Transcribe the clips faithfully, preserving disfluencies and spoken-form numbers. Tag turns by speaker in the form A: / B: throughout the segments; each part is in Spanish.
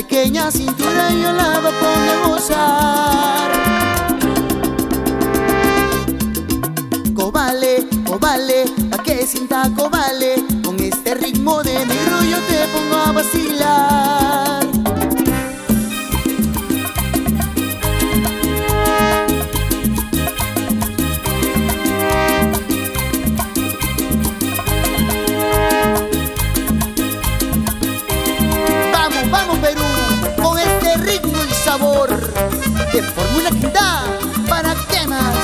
A: pequeña cintura yo la voy a poner a gozar. Cobale, cobale, pa' que sienta cobale. Con este ritmo de negro yo te pongo a vacilar. Vamos, vamos Perú, con este ritmo y sabor de Fórmula Quinta. ¿Para qué más?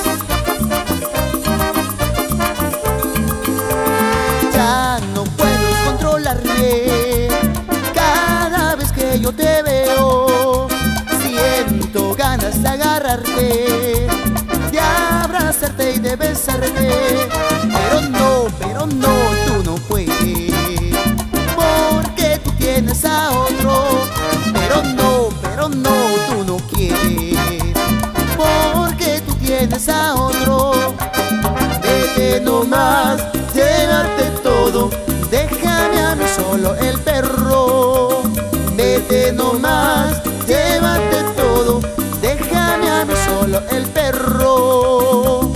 A: Cada vez que yo te veo, siento ganas de agarrarte, de abrazarte y de besarte. Pero no, pero no, tú no puedes, porque tú tienes a otro. Pero no, pero no, tú no quieres, porque tú tienes a otro. Vete nomás, llévate todo, déjame a mí solo el perro. Vete nomás, llévate todo, déjame a mí solo el perro.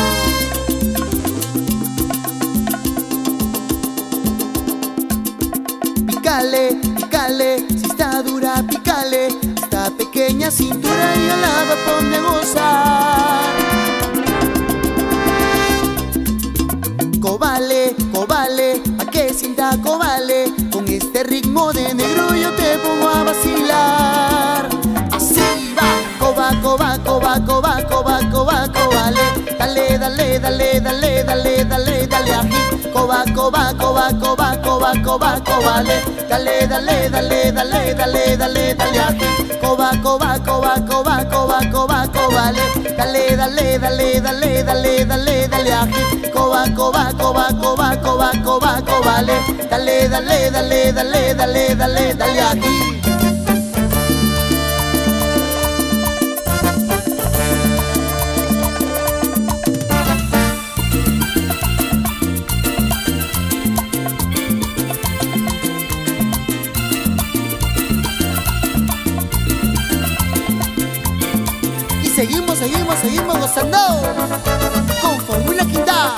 A: Pícale, pícale, si está dura, pícale. Esta pequeña cintura yo la voy a poner a gozar. Cobale, cobale, pa' que sienta cobale. Con este ritmo de negro yo te pongo a vacilar. Así va, coba, coba, coba, coba, coba, coba, cobale. Dale, dale, dale, dale, dale, dale, dale ají. Coba, coba, coba, coba, coba, coba, cobale. Dale, dale, dale, dale, dale, dale, dale ají. Coba, coba, coba, coba, coba, coba, cobale. Dale, dale, dale, dale, dale, dale, dale ají. Coba, coba, coba, coba, coba, coba, cobale. Dale, dale, dale, dale, dale, dale, dale ají. Seguimos, seguimos, seguimos gozando con Fórmula Quinta.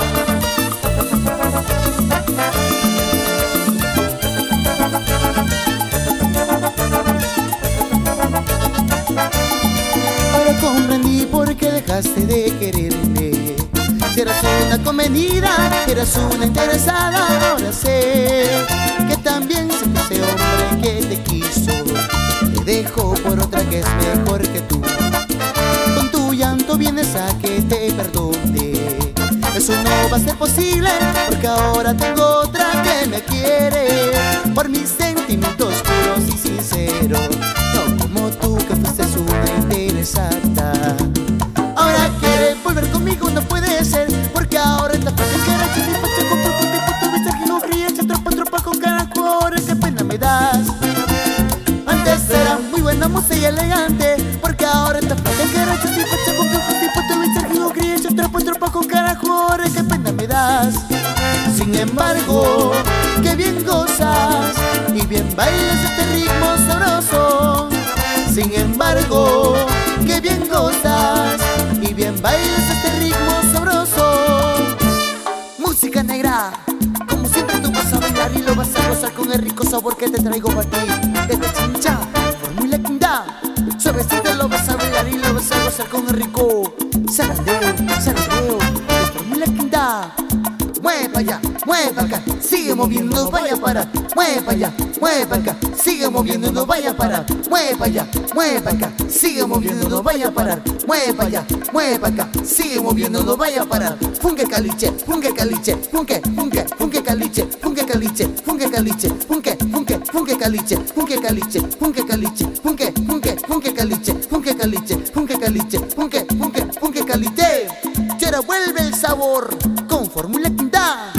A: Ahora comprendí por qué dejaste de quererme. Si eras una convenida, eras una interesada. Ahora sé que también siempre ese hombre que te quiso te dejó por otra que es mejor que tú. Vienes a que te perdone. Eso no va a ser posible, porque ahora tengo otra que me quiere. Por mis sentimientos puros y sinceros, no como tú que fuiste una interesada. Ahora quiere volver conmigo, no puede ser, porque ahora esta parte que era que te pacha con poco tiempo tu mensaje no creía, echa tropa, tropa con carajo, ahora qué pena me das. Antes era muy buena, moza y elegante, porque ahora esta parte que era que te pacha con poco tiempo tu mensaje no creía, echa tropa, tropa con carajo, ahora qué pena me das. Sin embargo, qué bien gozas y bien bailas este ritmo sabroso. Sin embargo, qué bien gozas y bien bailas este ritmo sabroso. Música negra, como siempre tú vas a bailar y lo vas a gozar con el rico sabor que te traigo para ti. Desde Chincha, Fórmula Quinta, suavecito lo vas a bailar y lo vas a gozar con el rico zarandeo, zarandeo de Fórmula Quinta. Mueve pa' allá, mueve pa' acá, sigue moviendo, no vaya a parar. Mueve pa' allá, mueve pa' acá, sigue moviendo, no vaya a parar. Mueve pa' allá, mueve pa' acá, sigue moviendo, no vaya a parar. Mueve pa' allá, mueve pa' acá, sigue moviendo, no vaya a parar. Funke caliche, funke caliche, funke, funke, funke caliche, funke caliche, funke caliche, funke, funke, funke caliche, funke caliche, funke caliche, funke, funke, funke caliche, funke caliche, funke caliche, funke, funke, funke caliche. Ahora vuelve el sabor con Fórmula Quinta.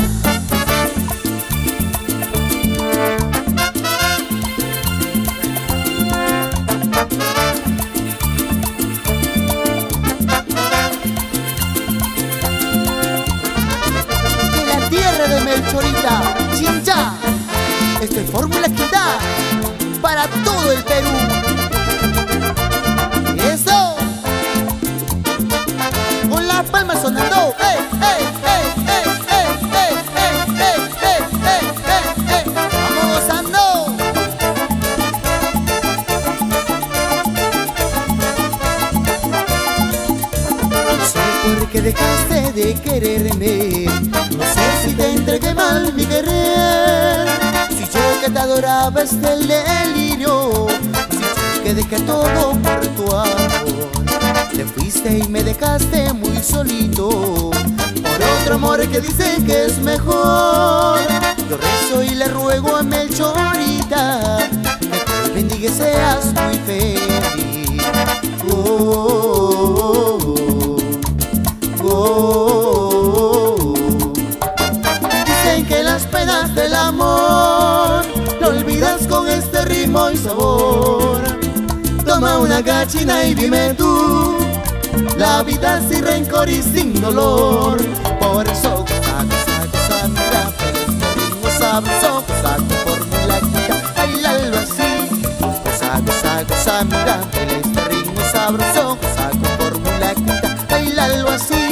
A: En la tierra de Melchorita, Chincha, esto es Fórmula Quinta. para todo el Perú. ¡Eso! Con las palmas sonando. ¡Ey, ey, ey, ey, ey, ey, ey, ey, ey, ey, ey, ey! ¡Vamos gozando! No sé por qué dejaste de quererme, no sé si te entregué mal mi querer. Si yo que te adoraba es el delirio, si yo que dejé todo por tu amor. Te fuiste y me dejaste muy solito por otro amor que dice que es mejor. Yo rezo y le ruego a Melchorita que te bendiga y seas muy feliz. Oh, oh, oh, oh, oh. Dicen que las penas del amor lo olvidas con este ritmo y sabor. Toma una gachina y dime tú la vida sin rencor y sin dolor. Por eso goza, goza, goza, mira, este ritmo sabroso, goza tu formulaquita, bailalo así. Goza, goza, goza, mira, este ritmo sabroso, goza tu formulaquita, bailalo así.